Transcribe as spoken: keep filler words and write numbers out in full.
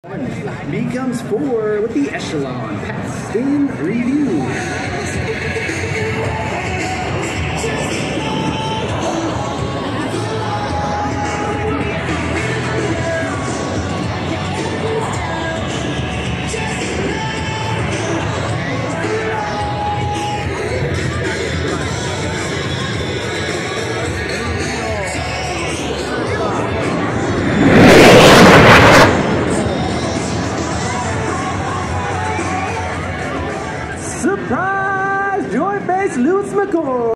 Becomes four with the echelon passed in review.